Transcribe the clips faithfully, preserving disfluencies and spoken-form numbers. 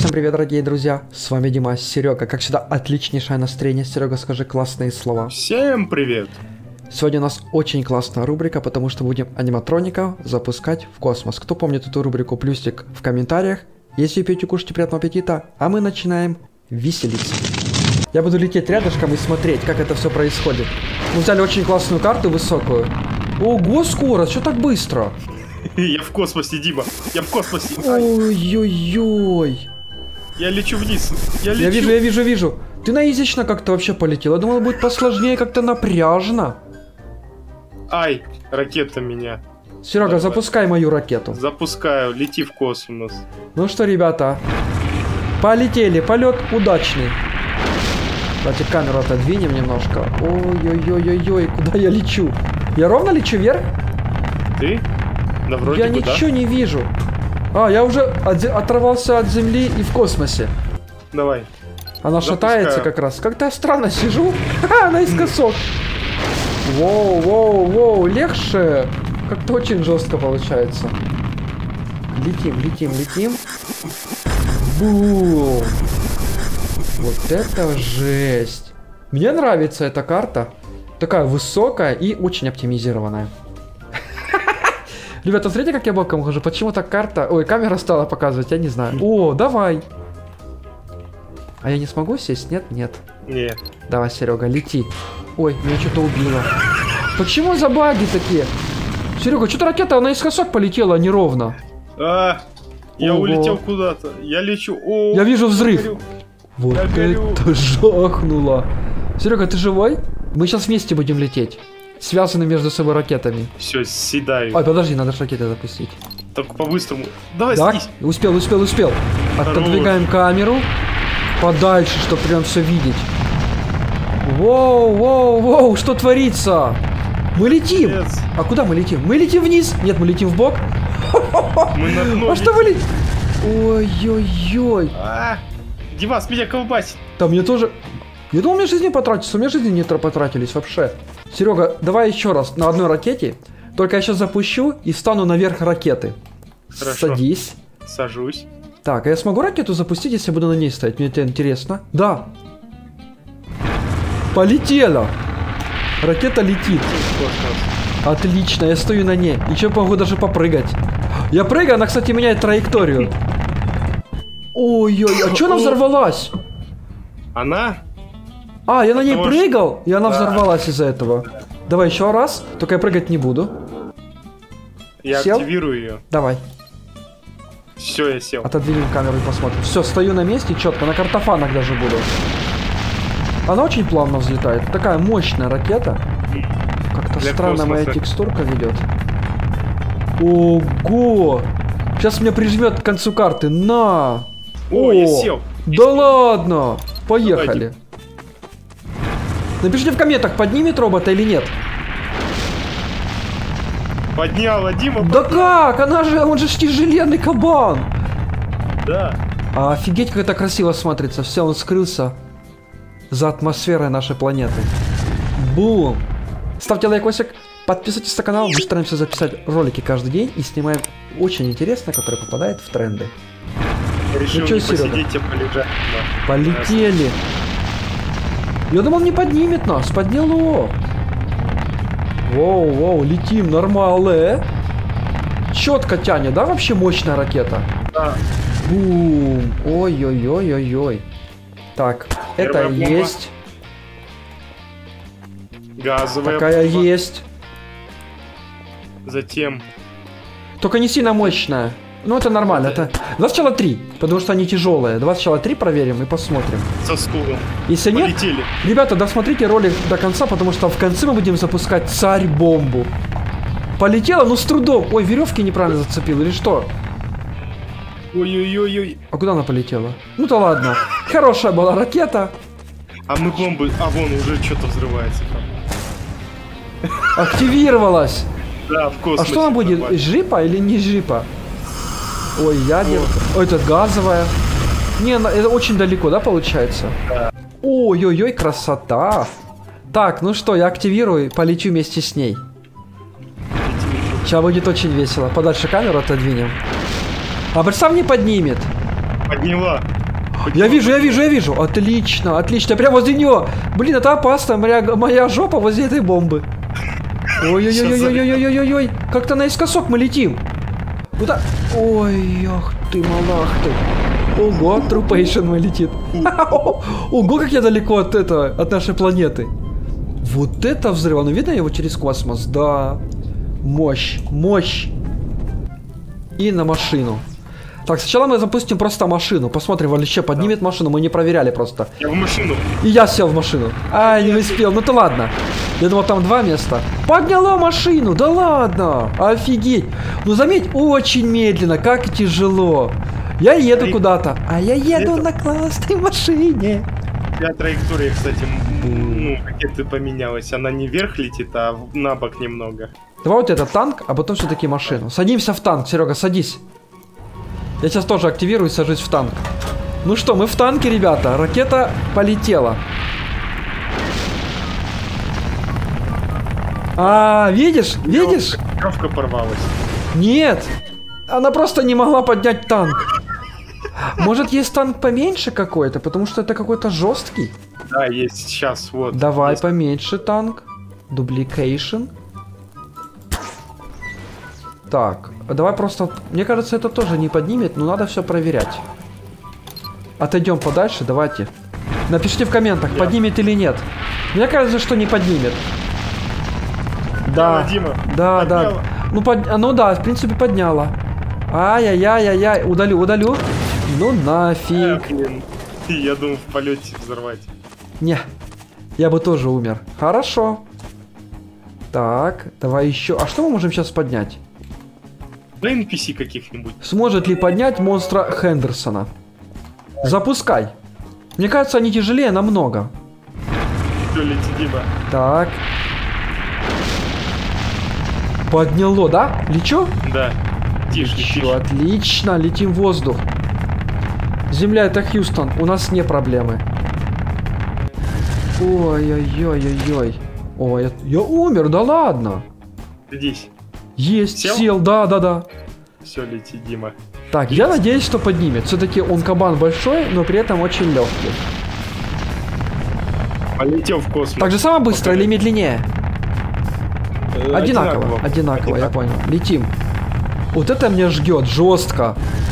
Всем привет, дорогие друзья, с вами Дима, Серега. Как всегда, отличнейшее настроение. Серега, скажи классные слова. Всем привет. Сегодня у нас очень классная рубрика, потому что будем аниматроников запускать в космос. Кто помнит эту рубрику, плюсик в комментариях. Если пьете, кушайте, приятного аппетита. А мы начинаем веселиться. Я буду лететь рядышком и смотреть, как это все происходит. Мы взяли очень классную карту, высокую. Ого, скорость, что так быстро? Я в космосе, Дима. Я в космосе. Ой-ой-ой. Я лечу вниз. Я лечу. Я вижу, я вижу, вижу. Ты на изично как-то вообще полетел. Я думал, будет посложнее, как-то напряжно. Ай, ракета меня. Серега, Давай. Запускай мою ракету. Запускаю, лети в космос. Ну что, ребята, полетели. Полет удачный. Давайте камеру отодвинем немножко. Ой-ой-ой-ой-ой, куда я лечу? Я ровно лечу вверх? Ты? Да вроде Я бы, ничего да? не вижу. А, я уже от, оторвался от Земли и в космосе. Давай. Она Запускаю. шатается как раз. Как-то я странно сижу. Ха, наискосок. Воу, воу, воу, легче. Как-то очень жестко получается. Летим, летим, летим. Бум. Вот это жесть. Мне нравится эта карта. Такая высокая и очень оптимизированная. Ребята, смотрите, как я боком хожу. Почему так карта... Ой, камера стала показывать, я не знаю. О, давай. А я не смогу сесть? Нет? Нет. Нет. Давай, Серега, лети. Ой, меня что-то убило. Почему за баги такие? Серега, что-то ракета наискосок полетела неровно. А, я Ого. улетел куда-то. Я лечу. О, Я вижу взрыв. горю. Вот Я горю. это жахнуло. Серега, ты живой? Мы сейчас вместе будем лететь. Связаны между собой ракетами. Все, седаю. Ой, подожди, надо же ракеты запустить. Только по-быстрому. Давай, Так, снись. успел, успел, успел. Хорош. Отодвигаем камеру подальше, чтобы прям все видеть. Воу, воу, воу, что творится? Мы летим. Молодец. А куда мы летим? Мы летим вниз. Нет, мы летим в бок. Мы на дно А что вы летим. летите? Ой-ой-ой. А, Димас, меня колбасит. Там мне тоже... Я думал, мне жизни потратится. У меня жизни не потратились вообще. Серега, давай еще раз на одной ракете. Только я сейчас запущу и встану наверх ракеты. Хорошо. Садись. Сажусь. Так, а я смогу ракету запустить, если я буду на ней стоять? Мне это интересно. Да. Полетела. Ракета летит. Отлично, я стою на ней. Еще могу даже попрыгать. Я прыгаю, она, кстати, меняет траекторию. Ой-ой, а что она взорвалась? Она? А, я на ней Потому прыгал, и она Да. взорвалась из-за этого. Давай еще раз, только я прыгать не буду. Я Сел? активирую ее. Давай, Все, я сел. отодвинем камеру и посмотрим. Все, стою на месте четко, на картофанах даже буду. Она очень плавно взлетает. Такая мощная ракета. Как-то Для странно моя космоса. текстурка ведет. Ого! Сейчас меня прижмет к концу карты. На! О, я сел. Да ладно! Поехали. Напишите в комментах, поднимет робота или нет. Подняла, Дима. Да как? Она же, он же ж тяжеленный кабан. Да. А офигеть, как это красиво смотрится. Все, он скрылся за атмосферой нашей планеты. Бум! Ставьте лайкосик, подписывайтесь на канал. Мы стараемся записать ролики каждый день и снимаем очень интересно, которые попадают в тренды. Решил Ну чё, не Серега? посидеть, а полежать. Да. Полетели. Я думал, не поднимет нас. Подняло. Воу, воу, летим нормально. Четко тянет, да, вообще мощная ракета? Да. Бум. Ой-ой-ой-ой-ой. Так, Первая это бомба. есть. Газовая Такая бомба. есть. Затем Только не сильно мощная. Ну, это нормально. Это... Давай сначала три, потому что они тяжелые. Давай сначала три проверим и посмотрим. со стулом. Если нет, Полетели. ребята, досмотрите ролик до конца, потому что в конце мы будем запускать царь-бомбу. Полетела, но с трудом. Ой, веревки неправильно зацепил или что? Ой-ой-ой-ой. А куда она полетела? Ну да ладно. Хорошая была ракета. А мы бомбы... А вон уже что-то взрывается там. Активировалась. Да, в А космосе. что она будет? взрывается. Жипа или не жипа? Ой, ядер. Ой, это газовая. Не, она- это очень далеко, да, получается? Да. Ой-ой-ой, красота. Так, ну что, я активирую, полечу вместе с ней. Сейчас будет очень весело. Подальше камеру отодвинем. А представь, не поднимет. Подняла. Я вижу, я вижу, я вижу. Отлично, отлично. Прямо возле него. Блин, это опасно. Моя, моя жопа возле этой бомбы. Ой-ой-ой-ой-ой-ой-ой-ой. Как-то наискосок мы летим. Куда? Ой, ох ты, малах ты. Ого, трупейшн мы летит. Ого, как я далеко от этого, от нашей планеты. Вот это взрыв. Ну, видно его через космос? Да. Мощь, мощь. И на машину. Так, сначала мы запустим просто машину. Посмотрим, вообще поднимет машину. Мы не проверяли просто. Я в машину. И я сел в машину. Ай, не успел. Ну то ладно. Я думал, там два места. Подняла машину. Да ладно. Офигеть. Ну заметь, очень медленно. Как тяжело. Я еду Траек... куда-то. А я еду Это... на классной машине. Я траектория, кстати, ну, как-то поменялась. Она не вверх летит, а на бок немного. Давай вот этот танк, а потом все-таки машину. Садимся в танк, Серега, садись. Я сейчас тоже активируюсь, сажусь в танк. Ну что, мы в танке, ребята. Ракета полетела. А, видишь? Видишь? Веревка порвалась. Нет. Она просто не могла поднять танк. Может, есть танк поменьше какой-то? Потому что это какой-то жесткий. Да, есть сейчас, вот. Давай есть. поменьше танк. Дупликейшн. Так, давай просто... Мне кажется, это тоже не поднимет, но надо все проверять. Отойдем подальше, давайте. Напишите в комментах, Я. поднимет или нет. Мне кажется, что не поднимет. Да, Дима, да, подняла. да. Ну, под... ну да, в принципе, подняла. Ай-яй-яй-яй-яй, удалю, удалю. Ну нафиг. А, блин. Я думал в полете взорвать. Не, я бы тоже умер. Хорошо. Так, давай еще. А что мы можем сейчас поднять? Да эн пи си каких-нибудь. Сможет ли поднять монстра Хендерсона? Запускай. Мне кажется, они тяжелее намного. Все, лети, Дима. Так. Подняло, да? Лечу? Да. Тише, тише. Отлично, летим в воздух. Земля, это Хьюстон, у нас не проблемы. Ой-ой-ой-ой-ой. Ой, я, я умер, да ладно. Садись. Есть, сел, сел да, да, да. Все, лети, Дима. Так, Есть. Я надеюсь, что поднимет. Все-таки он кабан большой, но при этом очень легкий. Полетел в космос. Так же самое быстро Покажи. Или медленнее? Э, одинаково, одинаково, одинаково, я понял. Летим. Вот это меня ждет, жестко.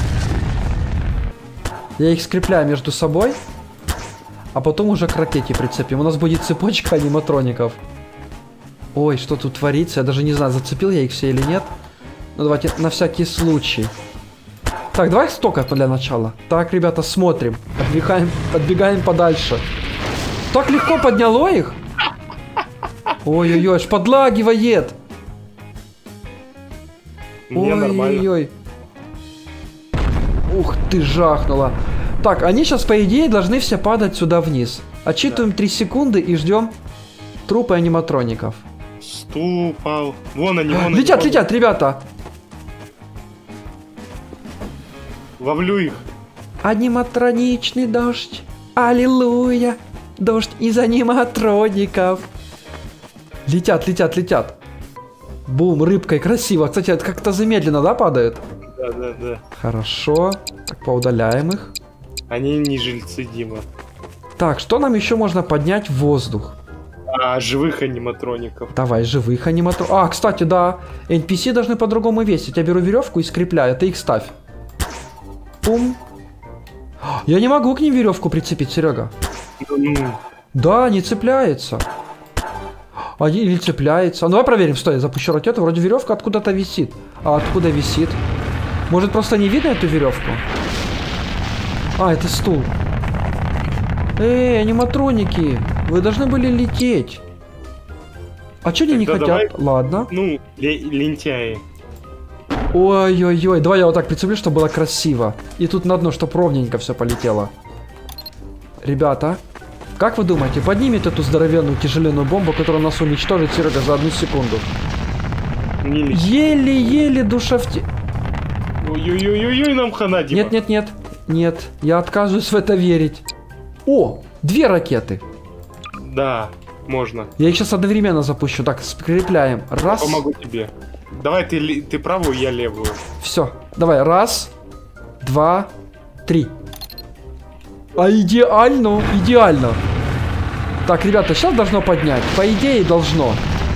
Я их скрепляю между собой, а потом уже к ракете прицепим. У нас будет цепочка аниматроников. Ой, что тут творится? Я даже не знаю, зацепил я их все или нет. Ну давайте на всякий случай. Так, давай столько для начала. Так, ребята, смотрим. Отбегаем, отбегаем подальше. Так легко подняло их. Ой-ой-ой, аж подлагивает. Ой-ой-ой. Ух ты, жахнула. Так, они сейчас, по идее, должны все падать сюда вниз. Отчитываем да. три секунды и ждем трупы аниматроников. Стул упал. Вон они, вон они. Летят, вон. летят, ребята. Ловлю их. Аниматроничный дождь. Аллилуйя. Дождь из аниматроников. Летят, летят, летят. Бум, рыбкой, красиво. Кстати, это как-то замедленно, да, падают? Да, да, да. Хорошо. Так, поудаляем их. Они не жильцы, Дима. Так, что нам еще можно поднять в воздух? А, живых аниматроников. Давай, живых аниматроников. А, кстати, да. эн пи си должны по-другому весить. Я беру веревку и скрепляю. Ты их ставь. Пум. Я не могу к ним веревку прицепить, Серега. Mm. Да, не цепляется. А, или цепляется. Ну, давай проверим. Стой, я запущу ракету. Вроде веревка откуда-то висит. А откуда висит? Может, просто не видно эту веревку? А, это стул. Эй, аниматроники, вы должны были лететь. А что они не хотят? Давай... Ладно. Ну, лентяи. Ой-ой-ой, давай я вот так прицеплю, чтобы было красиво. И тут на дно, чтобы ровненько все полетело. Ребята, как вы думаете, поднимет эту здоровенную тяжеленную бомбу, которая нас уничтожит, Серега, за одну секунду? Еле-еле душа в те... Ой-ой-ой-ой, нам хана, Дима. Нет, нет, нет, нет, я отказываюсь в это верить. О, две ракеты. Да, можно. Я их сейчас одновременно запущу. Так, скрепляем. Раз. Я помогу тебе. Давай ты, ты правую, я левую. Все, давай, раз, два, три. А идеально, идеально. Так, ребята, сейчас должно поднять. По идее, должно.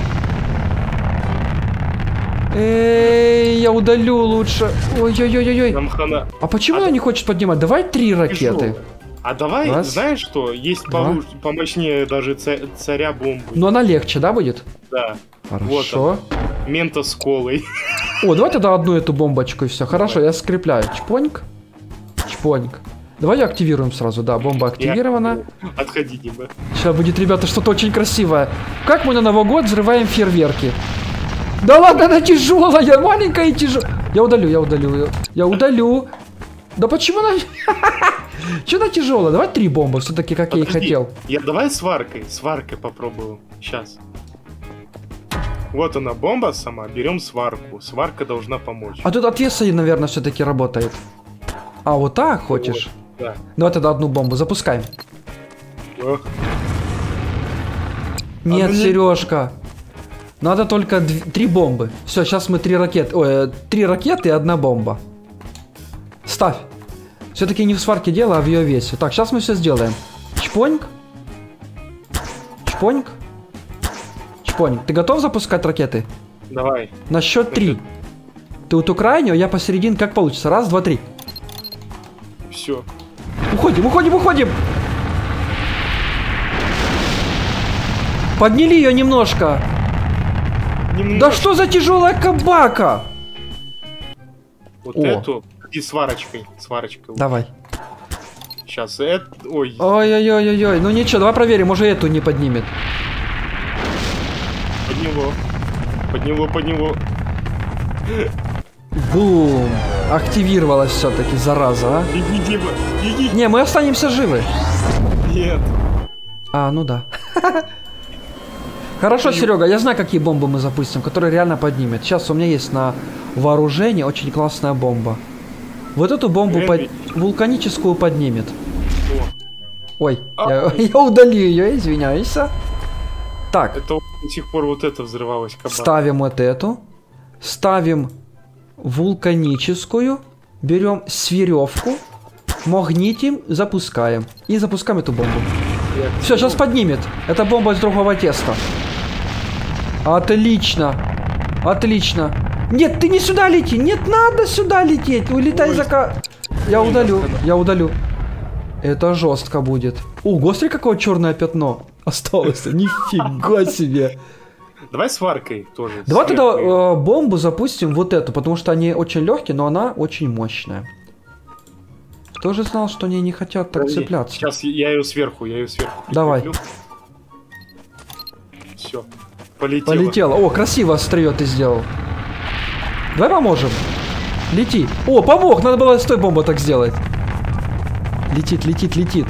Эй, я удалю лучше. Ой-ой-ой-ой. Нам хана. А почему А она да- не хочет поднимать? Давай три ракеты. Тяжело. А давай, Раз. знаешь что? Есть Два. получ- помощнее даже ца- царя бомбы. Но она легче, да, будет? Да. Хорошо. Мента с колой. О, давай тогда одну эту бомбочку и все. Хорошо, я скрепляю. Чпоньк. Чпоньк. Давай ее активируем сразу. Да, бомба активирована. Отходи, Дима. Сейчас будет, ребята, что-то очень красивое. Как мы на Новый год взрываем фейерверки? Да ладно, она тяжелая, маленькая и тяжелая. Я удалю, я удалю ее. Я удалю. Да почему она... Че она тяжелая? Давай три бомбы, все-таки, как я и Подожди, хотел. Я давай сваркой, сваркой попробую. Сейчас. Вот она, бомба сама. Берем сварку. Сварка должна помочь. А тут от веса, наверное, все-таки работает. А, вот так хочешь? Вот, да. Давай тогда одну бомбу запускаем. Ох, Нет, ну не- Сережка. Надо только дв- три бомбы. Все, сейчас мы три ракеты. Ой, э, три ракеты и одна бомба. Ставь. Все-таки не в сварке дело, а в ее весе. Так, сейчас мы все сделаем. Чпоньк. Чпоньк. Чпоньк. Ты готов запускать ракеты? давай. На счет три. счет- Ты вот у крайнего, я посередине. Как получится? Раз, два, три. Все. Уходим, уходим, уходим. Подняли ее немножко. Да что за тяжелая кабака? Вот О. эту и сварочкой. Сварочкой. Давай. Сейчас это. Ой. Ой-ой-ой-ой. Ну ничего, давай проверим, может эту не поднимет. Под него. Под него, под него. Бум. Активировалась все-таки, зараза, а. Беги, Дима. Беги. Не, мы останемся живы. Нет. А, ну да. Хорошо, Серега, я знаю, какие бомбы мы запустим, которые реально поднимет. Сейчас у меня есть на вооружении очень классная бомба. Вот эту бомбу под... вулканическую поднимет. О, Ой, А. я, я удалю ее, извиняюсь. Так, это до сих пор вот это взрывалось кабан. ставим вот эту. Ставим вулканическую. Берем сверевку. Магнитим, запускаем. И запускаем эту бомбу. Я- Все, сейчас поднимет. Это бомба из другого теста. Отлично. Отлично. Нет, ты не сюда лети. Нет, надо сюда лететь. Улетай Ой. за ка... Я удалю. Я удалю. Это жестко будет. Ого, смотри, какое черное пятно осталось. Нифига себе. Давай сваркой тоже. Давай тогда сверху. э, бомбу запустим вот эту, потому что они очень легкие, но она очень мощная. Кто же знал, что они не хотят так Подожди, цепляться? Сейчас я ее сверху, я ее сверху. Давай. Все. Полетело. Полетела. О, красиво острие ты сделал. Давай поможем. Лети. О, помог. Надо было с той бомбой так сделать. Летит, летит, летит.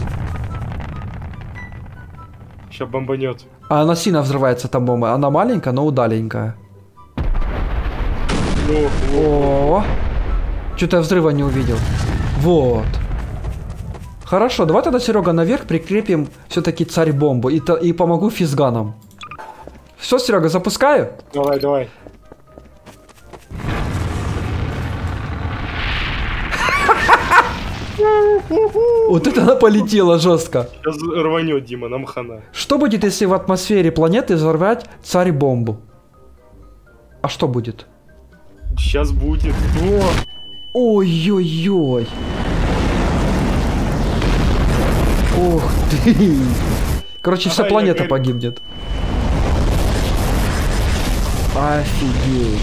Сейчас бомбанет. А она сильно взрывается, там бомба. Она маленькая, но удаленькая. О, что-то я взрыва не увидел. Вот. Хорошо, давай тогда, Серега, наверх прикрепим все-таки царь бомбу и, то- и помогу физганам. Все, Серега, запускаю. Давай, давай. Вот это она полетела жестко. Сейчас рванет, Дима, нам хана. Что будет, если в атмосфере планеты взорвать царь бомбу? А что будет? Сейчас будет. Ой-ой-ой. Ух ты. Короче, вся Ай, планета я горю. погибнет. Офигеть.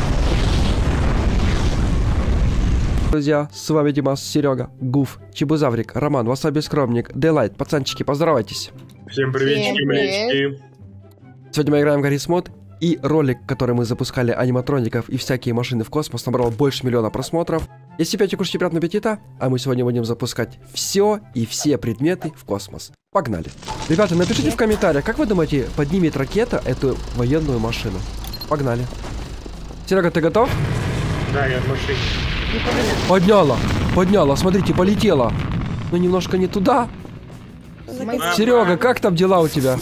Друзья, с вами Димас, Серега, Гуф, Чебузаврик, Роман, Васаби Скромник, Дейлайт. Пацанчики, поздоровайтесь. Всем приветики, Всем привет. маячки. Сегодня мы играем в Гаррис Мод, и ролик, который мы запускали аниматроников и всякие машины в космос, набрал больше миллиона просмотров. Если пять кушайте, приятного аппетита, а мы сегодня будем запускать все и все предметы в космос. Погнали. Ребята, напишите в комментариях, как вы думаете, поднимет ракета эту военную машину? Погнали. Серега, ты готов? Да, я в машине. Подняла, подняла, смотрите, полетела. Но немножко не туда. Серега, как там дела у тебя?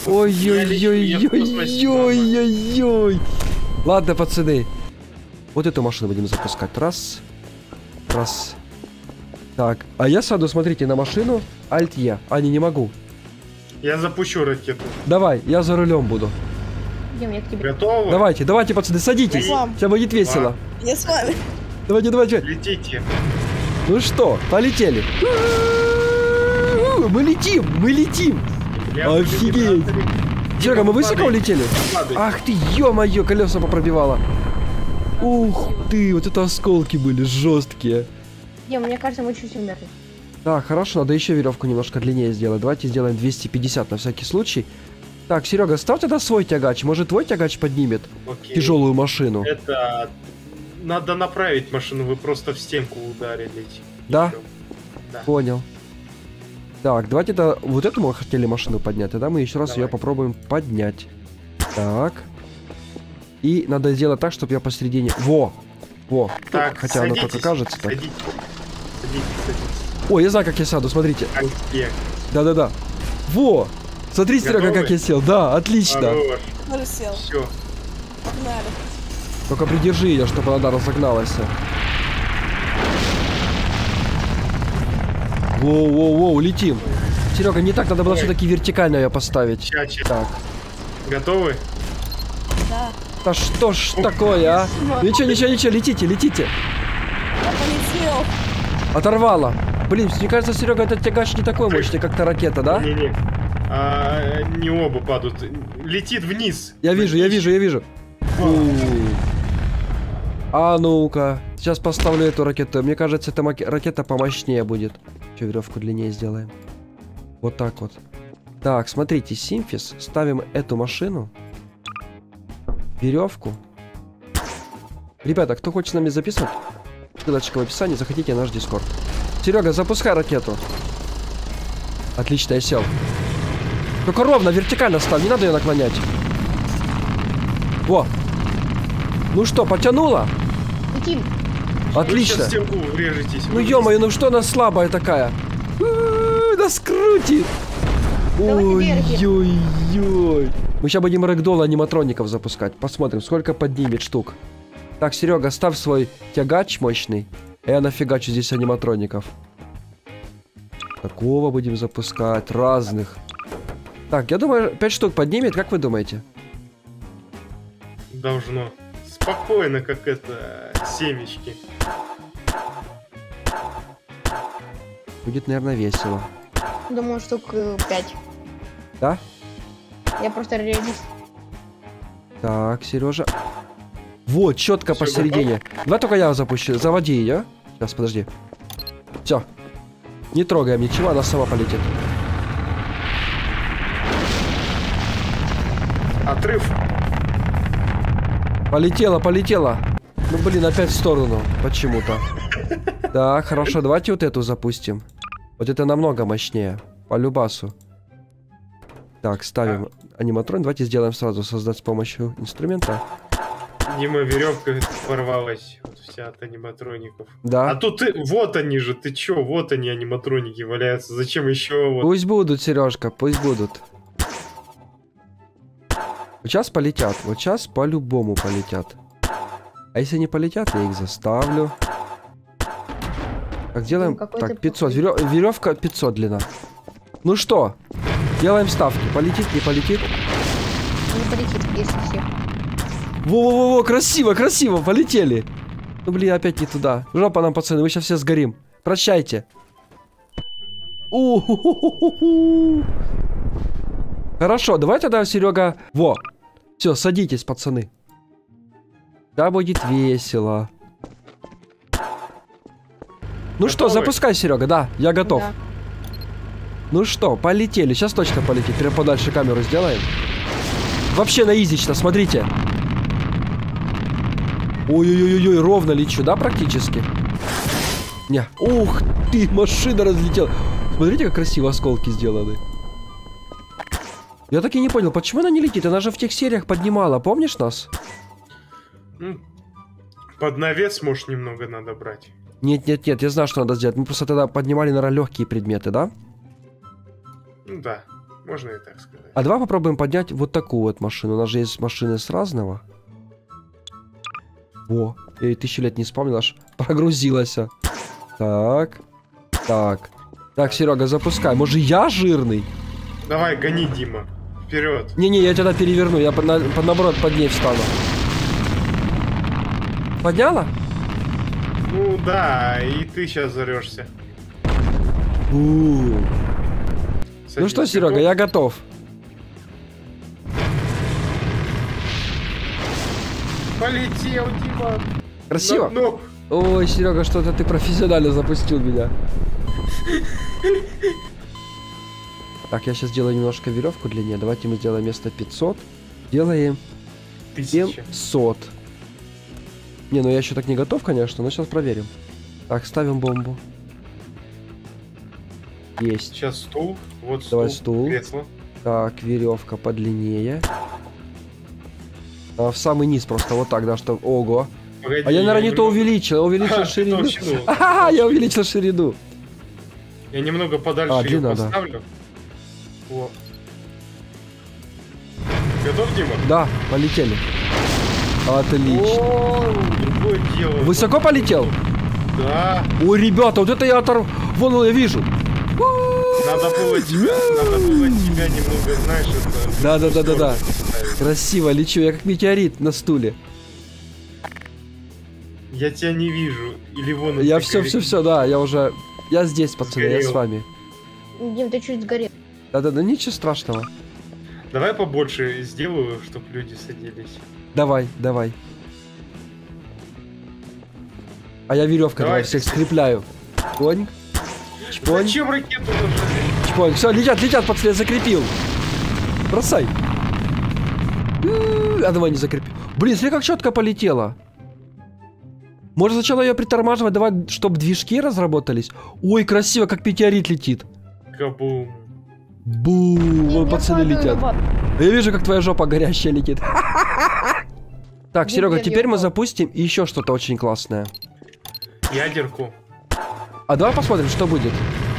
Ой-ой-ой-ой-ой-ой-ой. Ладно, пацаны. Вот эту машину будем запускать. Раз. Раз. Так, а я сяду, смотрите, на машину. Альт-Е. А, не, не могу. Я запущу ракету. Давай, я за рулем буду. Идем, я к тебе. Готовы? Давайте, давайте, пацаны, садитесь. Я с вами. Сейчас будет весело. Я с вами. Давайте, давайте. Летите. Ну что, полетели. Мы летим, мы летим. Я Офигеть. Серега, мы высоко улетели? Ах ты, ё-моё, колеса попробивало. Ух ты, вот это осколки были жесткие. Дим, мне кажется, мы чуть умерли. Так, хорошо, надо еще веревку немножко длиннее сделать. Давайте сделаем двести пятьдесят на всякий случай. Так, Серега, ставь тогда свой тягач. Может, твой тягач поднимет Окей. тяжелую машину? Это... Надо направить машину, вы просто в стенку ударили. Да? Всё. Да. Понял. Так, давайте тогда вот эту мы хотели машину поднять. Тогда мы еще раз Давай. ее попробуем поднять. Так. И надо сделать так, чтобы я посередине... Во! Во! Так, Хотя оно садитесь, только кажется так. Садитесь, садитесь, садитесь. Ой, я знаю, как я сяду, смотрите. Окей. Да-да-да. Во! Смотри, Серега, Готовы? как я сел. Да, отлично. Хорош. Тоже сел. Все. Погнали. Только придержи ее, чтобы она разогналась. Воу-воу-воу, летим. Серега, не так, надо было Ой. все-таки вертикально ее поставить. Ча, ча. Так. Готовы? Да. Да что ж такое, а? Ничего, ничего, ничего, летите, летите. Я полетел. Оторвало. Блин, мне кажется, Серега, этот тягач не такой мощный, как та ракета, да? Не-не. А, не оба падают. Летит вниз. Я вижу, я вижу, я вижу. У. А ну-ка. Сейчас поставлю эту ракету. Мне кажется, эта маки- ракета помощнее будет. Че, веревку длиннее сделаем. Вот так вот. Так, смотрите, симфис. Ставим эту машину. Веревку. Ребята, кто хочет с нами записывать? Ссылочка в описании, заходите на наш дискорд. Серега, запускай ракету. Отлично, я сел. Только ровно, вертикально ставь, не надо ее наклонять. Во. Ну что, потянула? Летим. Отлично. Вы сейчас в стенку врежетесь. Ну ё-моё, ну что она слабая такая? У-у-у, нас крутит. Давайте Ой-ой-ой. Мы сейчас будем рэгдолл аниматроников запускать. Посмотрим, сколько поднимет штук. Так, Серега, ставь свой тягач мощный. А я нафигачу здесь аниматроников. Такого будем запускать. Разных. Так, я думаю, пять штук поднимет. Как вы думаете? Должно. Спокойно, как это, семечки. Будет, наверное, весело. Думаю, штук э, пять. Да? Я просто реалист. Так, Сережа. Вот, четко Всё, посередине. Давай только я запущу. Заводи ее. Сейчас, подожди. Все. Не трогаем ничего, она сама полетит. Отрыв. Полетела, полетела. Ну, блин, опять в сторону. Почему-то. Так, хорошо, давайте вот эту запустим. Вот это намного мощнее. По любасу. Так, ставим аниматрон. Давайте сделаем сразу создать с помощью инструмента. Дима, веревка порвалась. Вот вся от аниматроников. Да. А тут ты, вот они же, ты чё, вот они аниматроники валяются. Зачем еще вот? Пусть будут, Сережка, пусть будут. Вот сейчас полетят. Вот сейчас по-любому полетят. А если не полетят, я их заставлю. Так, делаем... Какой Так, ты пятьсот. плохой. Верё- Веревка пятьсот длина. Ну что? Делаем ставки. Полетит, не полетит? Не полетит, если все. Во-во-во, красиво, красиво, полетели. Ну, блин, опять не туда. Жопа нам, пацаны, мы сейчас все сгорим. Прощайте. У-ху-ху-ху-ху. Хорошо, давай тогда, Серега... Во. Все, садитесь, пацаны. Да, будет весело. Ну Готовы? что, запускай, Серега, да, я готов. Да. Ну что, полетели. Сейчас точно полетит. Прям подальше камеру сделаем. Вообще на изично, смотрите. Ой-ой-ой-ой, ровно лечу, да, практически? Не. Ух ты, машина разлетела. Смотрите, как красиво осколки сделаны. Я так и не понял, почему она не летит? Она же в тех сериях поднимала, помнишь нас? Ну, под навес, может, немного надо брать. Нет-нет-нет, я знаю, что надо сделать. Мы просто тогда поднимали, наверное, легкие предметы, да? Ну да, можно и так сказать. А давай попробуем поднять вот такую вот машину. У нас же есть машины с разного. О, я тысячу лет не вспомнил, аж прогрузилась. Так. Так. Так, Серега, запускай. Может, я жирный? Давай, гони, Дима. Вперед. Не-не, я тебя переверну. Я под, на, под наоборот под ней встану. Подняла? Ну да, и ты сейчас зарешься. У-у-у. Ну что, Серега, я готов. Полетел, Дима. Красиво? На дно. Ой, Серега, что-то ты профессионально запустил меня. Так, я сейчас сделаю немножко веревку длиннее. Давайте мы сделаем вместо пятьсот. Делаем Тысяча. семьсот. Не, ну я еще так не готов, конечно, но сейчас проверим. Так, ставим бомбу. Есть. Сейчас стул. Вот стул. Давай стул. Кресло. Так, веревка подлиннее. А, в самый низ просто вот так, да, что... Ого. Погоди, А я, наверное, не то немного- увеличил. Я увеличил А, ширину. толщину. Ага, я увеличил ширину. Я немного подальше А, ее длина, да. поставлю. О. Готов, Дима? Да, полетели. Отлично. О, другое дело. Высоко полетел? Да. Ой, ребята, вот это я оторв... Вон, я вижу. Надо было тебя, надо было тебя немного, знаешь, это... Да-да-да-да-да. поставить. Красиво лечу, я как метеорит на стуле. Я тебя не вижу. Или вон... Я ты все, горишь. все, все, да, я уже... Я здесь, пацаны, я с Сгорел. вами. Дим, ты чуть сгорел. Да-да-да, ничего страшного. Давай побольше сделаю, чтобы люди садились. Давай, давай. А я веревкой давай Давай, всех ты- скрепляю. Чпонь. Чпонь. Зачем ракету нажали? Чпонь. Все, летят, летят, пацаны, я закрепил. Бросай. А давай не закрепил. Блин, смотри, как четко полетела. Может, сначала ее притормаживать, давай, чтобы движки разработались. Ой, красиво, как метеорит летит. Кабум. Бум, Дим, вон я пацаны падаю летят. в ад. Я вижу, как твоя жопа горящая летит. Так, Дим, Серега, я теперь мы упал. запустим еще что-то очень классное. Ядерку. А давай посмотрим, что будет.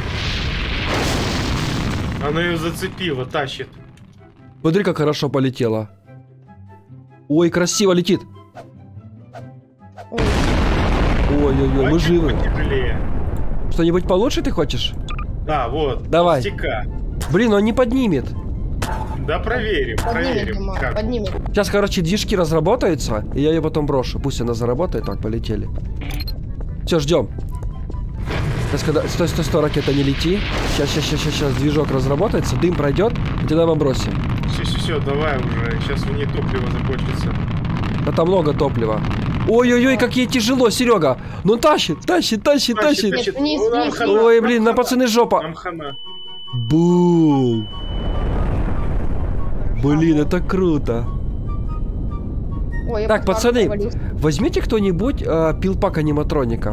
Она ее зацепила, тащит. Смотри, как хорошо полетела. Ой, красиво летит. Ой, Ой-ой-ой, мы Давайте живы. потяжелее. Что-нибудь получше ты хочешь? Да, вот. Давай. Толстяка. Блин, он не поднимет. Да, проверим, поднимет, проверим. Дима, как. поднимет. Сейчас, короче, движки разработаются, и я ее потом брошу. Пусть она заработает. Так, полетели. Все, ждем. Сейчас, когда... Стой, стой, стой, ракета, не лети. Сейчас, сейчас, сейчас, сейчас, движок разработается, дым пройдет, и тогда мы бросим. Все, все, все, давай уже. Сейчас у нее топливо закончится. Да там много топлива. Ой-ой-ой, как ей тяжело, Серега. Ну тащит, тащит, тащит, тащит. тащит. вниз, Ну, нам вниз, хана, Ой, нам блин, на хана, пацаны жопа. Нам хана. Бум. Блин, это круто. Ой, я Так, под пацаны, пару провалился. возьмите кто-нибудь а, пилпак аниматроника.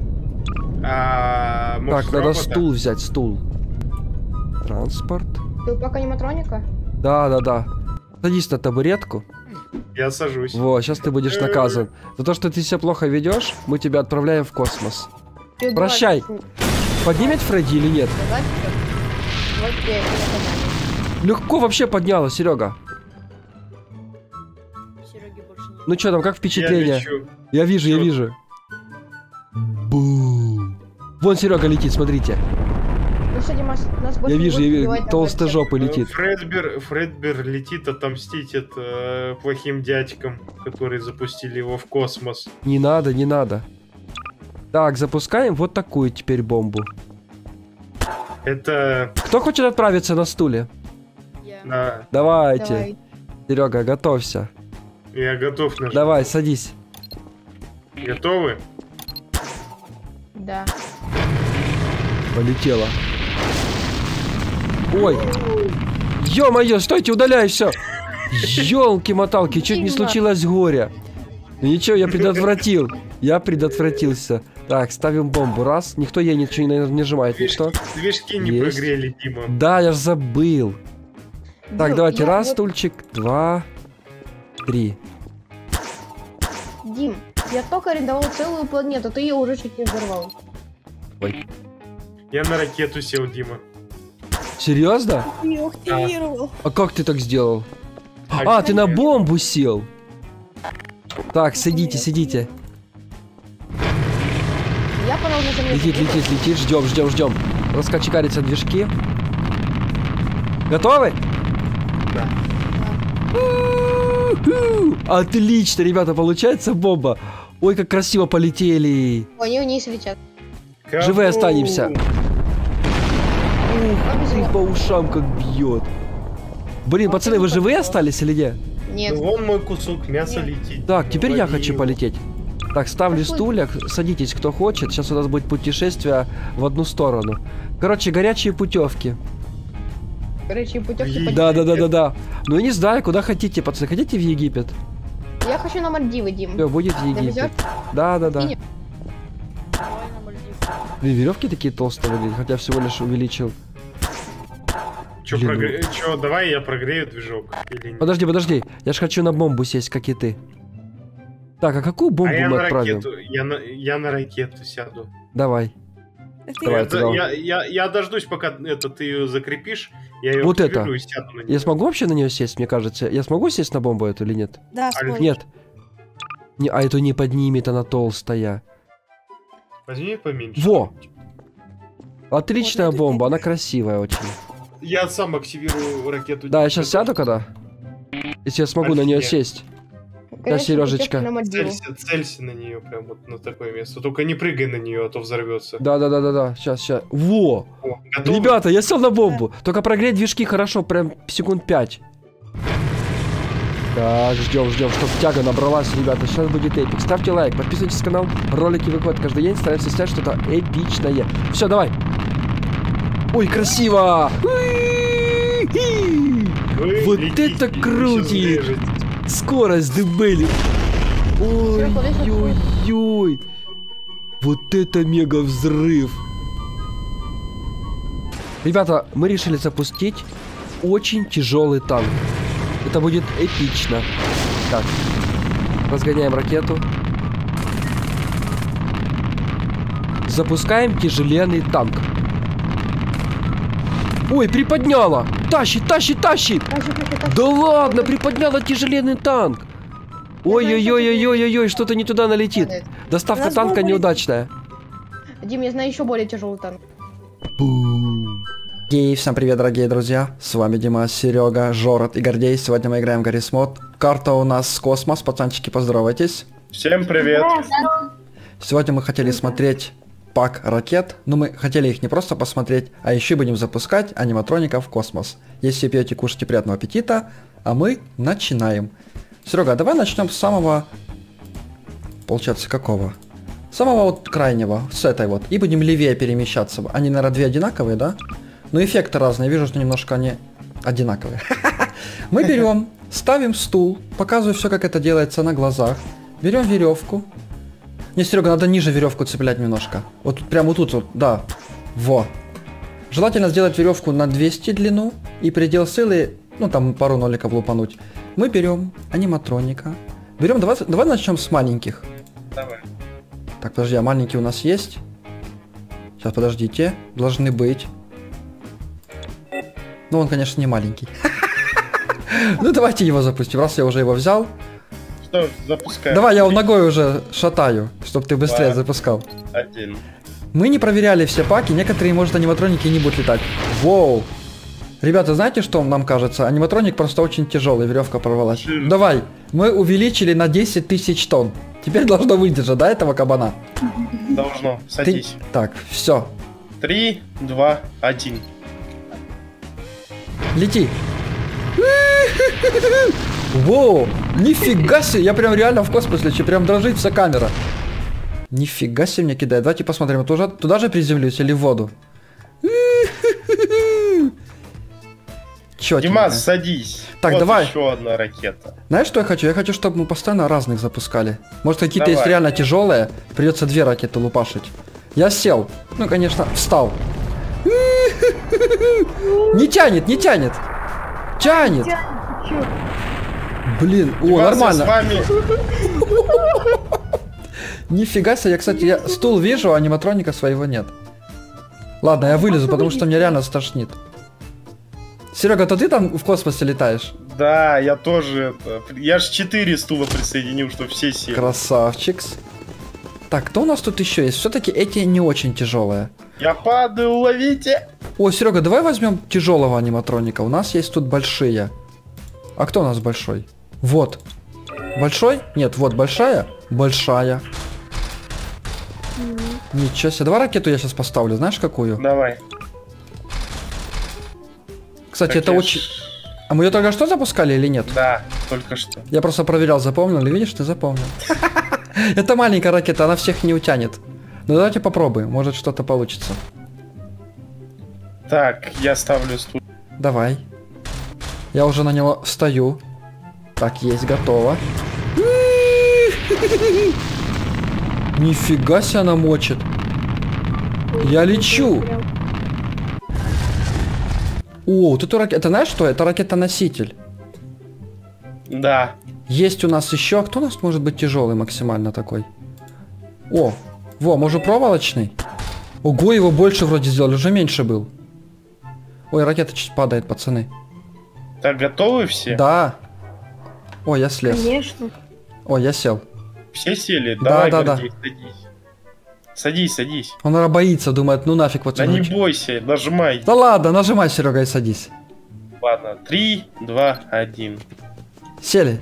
А, может, Так, надо робота? стул взять, стул. Транспорт. Ты пока аниматроника? Да, да, да. Садись на табуретку. Я сажусь. Вот, сейчас ты будешь наказан. За то, что ты себя плохо ведешь, мы тебя отправляем в космос. Ты Прощай. убиваешь. Поднимет Фредди или нет? Давай, вот я это наказание. Легко вообще подняла, Серега. Сереги больше нет. Ну что там, как Я впечатление? лечу. Я вижу, я Чё? вижу. Бум. Вон Серега летит, смотрите. Ну что, Димас, нас Я больше вижу, я будут вижу, убивать на толстожопый Э, летит. Фредбер, Фредбер летит отомстить от э, плохим дядькам, которые запустили его в космос. Не надо, не надо. Так, запускаем вот такую теперь бомбу. Это... Кто хочет отправиться на стуле? Да, Давайте. Давай. Серега, готовься. я готов нажать. Давай, садись. Готовы? Да. Полетела. Ой. Ё-моё, стойте, удаляй все. Ёлки-моталки, чуть не случилось горе. Ну ничего, я предотвратил. Я предотвратился. Так, ставим бомбу. Раз. Никто ей ничего не нажимает. Движки, Никто. движки не Есть. прогрели, Дима. Да, я ж забыл. Так, Дим, давайте. я Раз, вот- стульчик. Два. Три. Дим, я только арендовал целую планету, ты ее уже чуть не взорвал. Ой. Я на ракету сел, Дима. Серьезно? Ты ее активировал. А как ты так сделал? А А, ты на где? бомбу сел. Так, сидите, сидите. Я Как она уже за мной Летит, побежала? летит, летит. Ждем, ждем, ждем. Раскочегарятся движки. Готовы? Да. Отлично, ребята, получается бомба. Ой, как красиво полетели. Они вниз летят. Живые Кабум! останемся. Ух ты, по ушам как бьет. Блин, пацаны, вы живые остались или нет? Нет. Ну, вон мой кусок мяса Нет. летит. Так, Ну, теперь я лови хочу его. полететь. Так, ставлю Какой? стулья, садитесь, кто хочет. Сейчас у нас будет путешествие в одну сторону. Короче, горячие путевки. Короче, путевки Ей- по... Да, да, да, да, да. Ну я не знаю, куда хотите, пацаны. Хотите в Египет? Я хочу на Мальдивы, Дим. Все, будет в Египет. Довезёшь? Да, да, да. Или- Блин, веревки такие толстые выглядят, хотя всего лишь увеличил. Чё, Блин, прогре- чё, давай я прогрею движок. Или нет? Подожди, подожди. Я ж хочу на бомбу сесть, как и ты. Так, а какую бомбу А я мы на отправим? ракету, я на, я на ракету сяду. Давай. Давай, я, ты давай. я, я, я дождусь, пока это ты ее закрепишь, я ее Вот активирую это. и сяду на Я неё. смогу вообще на нее сесть, мне кажется? Я смогу сесть на бомбу эту или нет? Да, А, сможешь. Нет. Не, а эту не поднимет, она толстая. Возьми поменьше. Во! Отличная Вот это бомба, ты. она красивая очень. Я сам активирую ракету. Да, я сейчас сяду когда? Если я смогу на нее Офигеть. сесть. Короче, Серёжечка. путевки на Мальдивы. Целься, целься на нее прям вот на такое место. Только не прыгай на нее, а то взорвется. Да, да, да, да, да. Сейчас, сейчас. Во! О, готовы? Ребята, я сел на бомбу. Только прогреть движки хорошо, прям секунд пять. Так, ждем, ждем, чтобы тяга набралась, ребята. Сейчас будет эпик. Ставьте лайк, подписывайтесь на канал. Ролики выходят каждый день. Стараемся снять что-то эпичное. Все, давай. Ой, красиво! Вы Вот летите, это и крутит! сейчас врежете. Скорость дебели. Серёга, лезь Ой-ой-ой. Вот это мега взрыв. Ребята, мы решили запустить очень тяжелый танк. Это будет эпично. Так, разгоняем ракету. Запускаем тяжеленный танк. Ой, приподняла. Тащит, тащит, тащит. Тащи, тащи, тащи. Да ладно, приподняла тяжеленный танк. Ой-ой-ой-ой-ой-ой, что-то не туда налетит. Падает. Доставка У нас танка бомба неудачная. Дим, я знаю еще более тяжелый танк. И всем привет, дорогие друзья, с вами Дима, Серега, Жорот и Гордей. Сегодня мы играем в Гаррис Мод. Карта у нас космос, пацанчики, поздоровайтесь. Всем привет. Сегодня мы хотели смотреть пак ракет, но мы хотели их не просто посмотреть, а еще будем запускать аниматроников в космос. Если пьете, кушайте, приятного аппетита, а мы начинаем. Серега, давай начнем с самого, получается, какого? Самого вот крайнего, с этой вот, и будем левее перемещаться. Они, наверное, две одинаковые, да? Но эффекты разные, вижу, что немножко они одинаковые. Мы берем, ставим стул, показываю все, как это делается на глазах. Берем веревку. Не, Серега, надо ниже веревку цеплять немножко. Вот тут, прямо вот тут, вот, да. Во. Желательно сделать веревку на двести длину и предел силы, ну там пару ноликов лупануть. Мы берем аниматроника. Берем, давай, давай начнем с маленьких. Давай. Так, подожди, а маленькие у нас есть? Сейчас, подождите, должны быть. Ну, он, конечно, не маленький. Ну, давайте его запустим, раз я уже его взял. Что, запускаем. Давай, я его ногой уже шатаю, чтобы ты быстрее Два. запускал. Один. Мы не проверяли все паки, некоторые, может, аниматроники не будут летать. Воу. Ребята, знаете, что нам кажется? Аниматроник просто очень тяжелый, веревка порвалась. Жирно. Давай, мы увеличили на десять тысяч тонн. Теперь должно выдержать, да, этого кабана? Должно. Ты- Садись. Так, все. Три, два, один. Лети. Воу, нифига себе, я прям реально в космос лечу, прям дрожит вся камера. Нифига себе мне кидает. Давайте посмотрим, туда, туда же приземлюсь или в воду? Чётенько. Димас, садись. Так, Вот давай. еще одна ракета. Знаешь, что я хочу? Я хочу, чтобы мы постоянно разных запускали. Может, какие-то есть Давай. реально тяжелые, придется две ракеты лупашить. Я сел. Ну, конечно, встал. Не тянет, не тянет. Тянет. Блин, о, Димас, я нормально. с вами. Нифига себе, я, кстати, я стул вижу, а аниматроника своего нет. Ладно, я вылезу, потому что меня реально стошнит. Серега, то ты там в космосе летаешь? Да, я тоже это. Я ж четыре стула присоединил, чтобы все сели. Красавчикс. Так, кто у нас тут еще есть? Все-таки эти не очень тяжелые. Я падаю, ловите! О, Серега, давай возьмем тяжелого аниматроника. У нас есть тут большие. А кто у нас большой? Вот. Большой? Нет, вот большая. Большая. Ничего себе. Давай ракету я сейчас поставлю. Знаешь, какую? Давай. Кстати, Так это я очень... ж- А мы ее только что запускали или нет? Да, только что. Я просто проверял, запомнил. И видишь, ты запомнил. Это маленькая ракета, она всех не утянет. Ну давайте попробуем, может что-то получится. Так, я ставлю стул. Давай. Я уже на него встаю. Так, есть, готово. Нифига себе она мочит. Я лечу. О, вот эту ракету, ты знаешь что? Это ракета-носитель. Да. Есть у нас еще, а кто у нас может быть тяжелый максимально такой? О, во, может проволочный? Ого, его больше вроде сделали, уже меньше был. Ой, ракета чуть падает, пацаны. Так, готовы все? Да. Ой, я слез. Конечно. Ой, я сел. Все сели? Да, Давай, да, да. Гордей, садись. Садись, садись. Он наверное, боится, думает, ну нафиг вот Да сюда. не бойся, нажимай. Да ладно, нажимай, Серега, и садись. Ладно, три, два, один. Сели.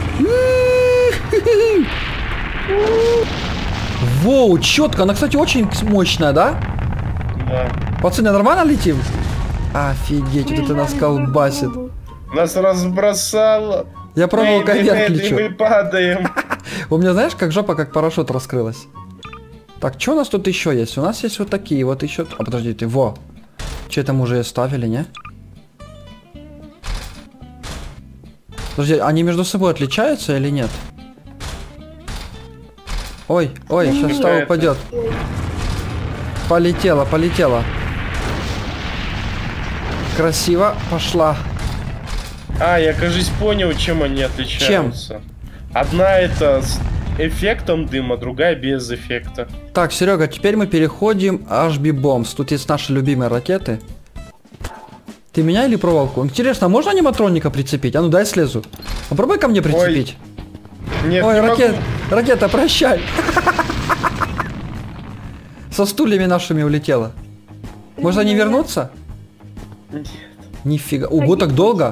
Воу, четко. Она, кстати, очень мощная, да? Да. Пацаны, нормально летим? Офигеть, вот это нас колбасит. Нас разбросало. Я пробовал, как вверх Мэйдэй, лечу. мы падаем. У меня, знаешь, как жопа, как парашют раскрылась. Так, что у нас тут еще есть? У нас есть вот такие вот еще... А, подождите, во. Че это мы уже ставили, не? Подожди, они между собой отличаются или нет? Ой, ой, сейчас что стол это? упадет. Полетела, полетела. Красиво пошла. А, я, кажется, понял, чем они отличаются. Одна это с эффектом дыма, другая без эффекта. Так, Серега, теперь мы переходим эйч би Bombs. Тут есть наши любимые ракеты. Ты меня или проволоку? Интересно, а можно аниматроника прицепить? А ну дай слезу. Попробуй ко мне прицепить. Нет, Ой, не ракет, могу. ракета, прощай. Со стульями нашими улетела. Может они вернутся? Нет. Нифига. Ого, так долго?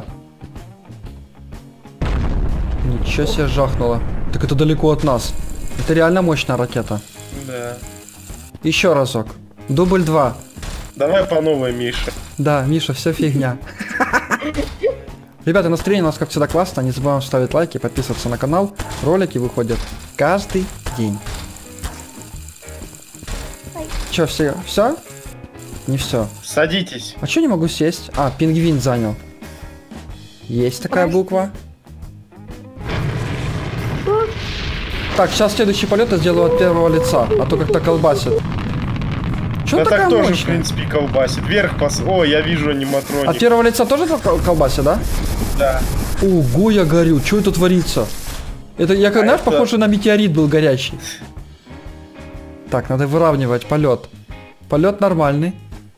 Ничего себе жахнуло. Так это далеко от нас. Это реально мощная ракета. Да. Еще разок. Дубль два. Давай по новой, Миша. Да, Миша, все фигня. Ребята, настроение у нас, как всегда, классно. Не забываем ставить лайки, подписываться на канал. Ролики выходят каждый день. Че, все? Все? Не все. Садитесь. А че не могу сесть? А, пингвин занял. Есть такая буква. Так, сейчас следующий полет я сделаю от первого лица, а то как-то колбасит. Че Да такая так тоже, в мощная? принципе, колбасит. Вверх пос... О, я вижу аниматроник. От первого лица тоже кол- колбасит, да? Да. Ого, я горю, что это творится? Это, я, как, А знаешь, это- похоже на метеорит был горячий. Так, надо выравнивать полет. Полет нормальный.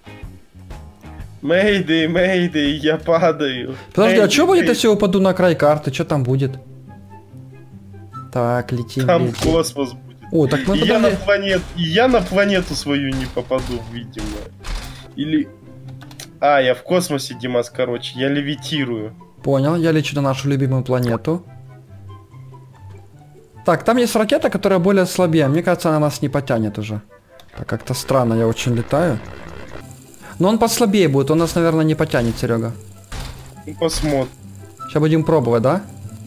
Мэйдэй, Мэйдэй, я падаю. Подожди, а Мэйдэй, что будет, Мэйдэй. если я упаду на край карты? Что там будет? Так, летим, Там летим. космос будет. О, так мы И я, на подожди. планет... и я на планету свою не попаду, видимо. Или... А, я в космосе, Димас, короче, я левитирую. Понял, я лечу на нашу любимую планету. Так, там есть ракета, которая более слабее. Мне кажется, она нас не потянет уже. Так, как-то странно, я очень летаю. Но он послабее будет, он нас, наверное, не потянет, Серега. Ну, посмотрим. Сейчас будем пробовать, да?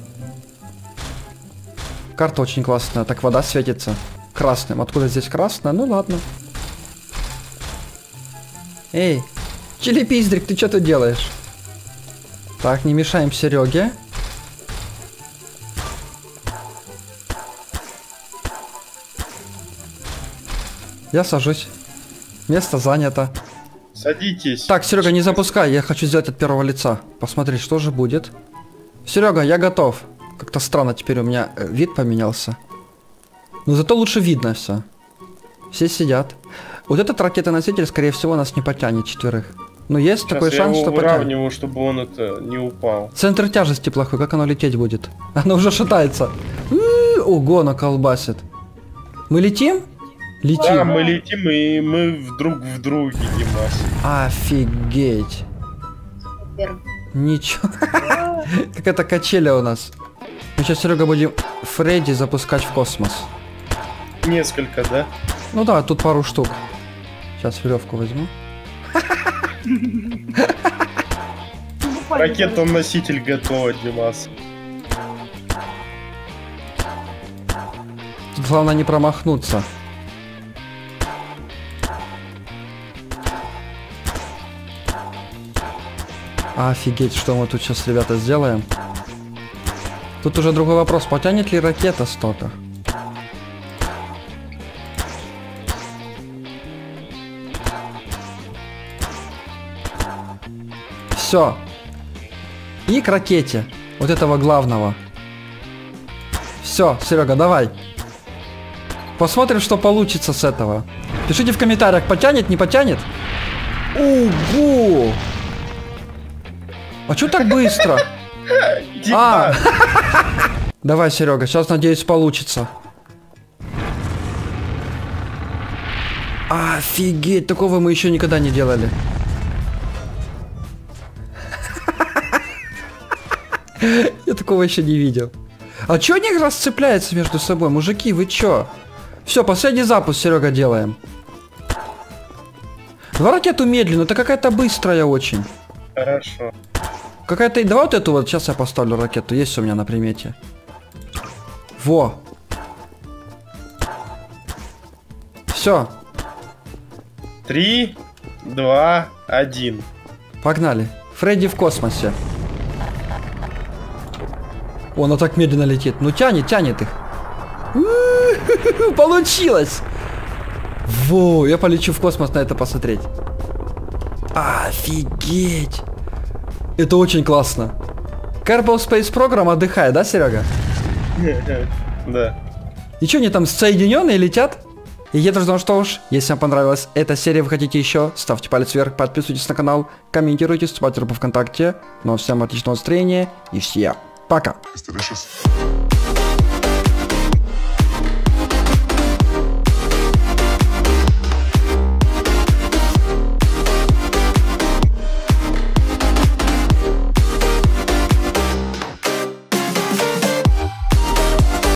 Карта очень классная. Так, вода светится красным. Откуда здесь красная? Ну ладно. Эй, Чилипиздрик, ты что тут делаешь? Так, не мешаем Сереге. Я сажусь. Место занято. Садитесь. Так, Серега, не запускай, я хочу сделать от первого лица. Посмотри, что же будет. Серега, я готов. Как-то странно теперь у меня э, вид поменялся. Но зато лучше видно все. Все сидят. Вот этот ракетоноситель, скорее всего, нас не потянет четверых. Но есть Сейчас такой я шанс, его что потянет. выравниваю, чтобы он это не упал. Центр тяжести плохой, как оно лететь будет? Оно уже шатается. У-у-у, ого, оно колбасит. Мы летим? Летим. Да, мы летим, и мы вдруг в друге, Димас. Офигеть. Супер. Ничего. Какая-то качеля у нас. Мы сейчас, Серега, будем Фредди запускать в космос. Несколько, да? Ну да, тут пару штук. Сейчас веревку возьму. Ракета-носитель готова, Димас. Тут главное не промахнуться. Офигеть, что мы тут сейчас, ребята, сделаем. Тут уже другой вопрос, потянет ли ракета столько? Все. И к ракете. Вот этого главного. Все, Серега, давай. Посмотрим, что получится с этого. Пишите в комментариях, потянет, не потянет. Ого! А чё так быстро? А. Давай, Серега, сейчас, надеюсь, получится. Офигеть, такого мы еще никогда не делали. Я такого еще не видел. А чё они расцепляются между собой? Мужики, вы чё? Все, последний запуск, Серега, делаем. Два ракету медленно, это какая-то быстрая очень. Хорошо. Какая-то... Давай вот эту вот, сейчас я поставлю ракету, есть у меня на примете. Во. Все. Три, два, один. Погнали. Фредди в космосе. О, она так медленно летит. Ну тянет, тянет их. Получилось. Во, я полечу в космос на это посмотреть. Офигеть. Это очень классно. Kerbal Space Program отдыхает, да, Серега? Да. И что, они там соединенные летят? И я думаю, что уж, если вам понравилась эта серия, вы хотите еще, ставьте палец вверх, подписывайтесь на канал, комментируйте, вступайте в группу ВКонтакте. Ну а всем отличного настроения и всем пока. It's delicious.